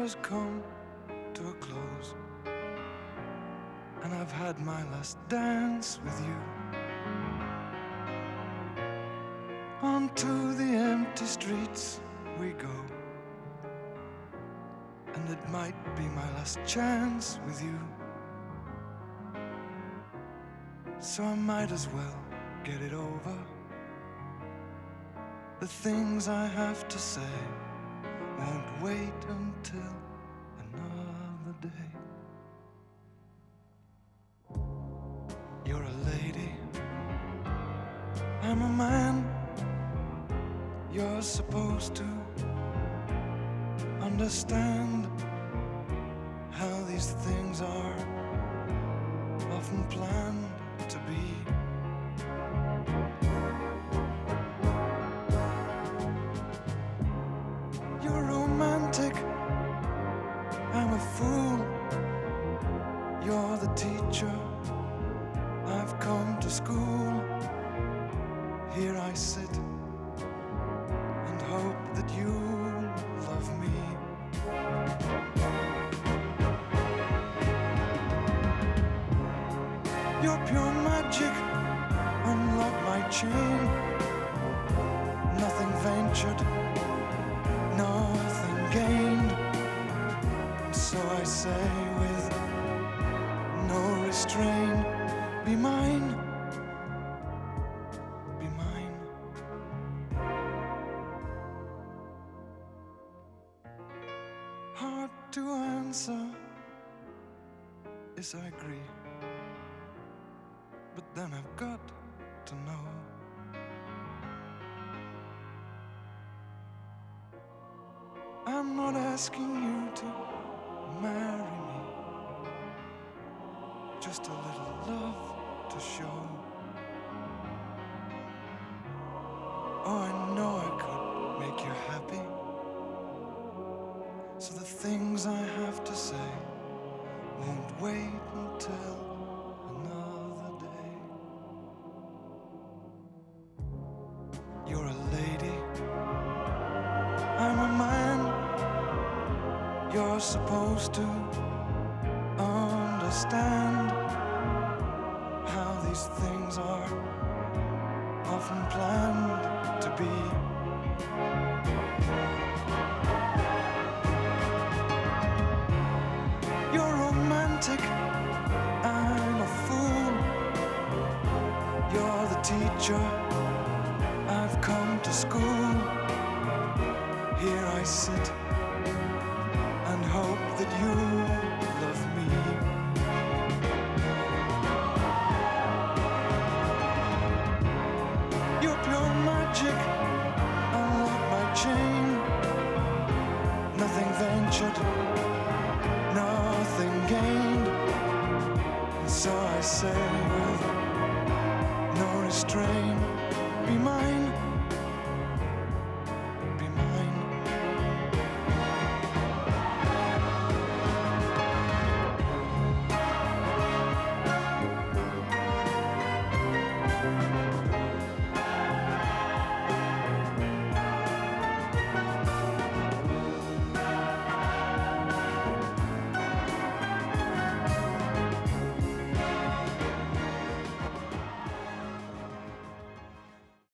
has come to a close, and I've had my last dance with you. Onto the empty streets we go, and it might be my last chance with you. So I might as well get it over. The things I have to say won't wait until another day. You're a lady, I'm a man. You're supposed to understand how these things are often planned to be. You're romantic, I'm a fool. You're the teacher, I've come to school. Here I sit and hope that you love me. You're pure magic, unlock my chain. Nothing ventured, nothing gained. And so I say with no restraint, be mine, be mine. Hard to answer, yes I agree. But then I've got to know. I'm not asking you to marry me, just a little love to show. Oh, I know I could make you happy. So the things I have to say won't wait until another day. You're a lady, I'm a man. You're supposed to understand how these things are often planned to be. You're romantic, I'm a fool. You're the teacher, I've come to school. Here I sit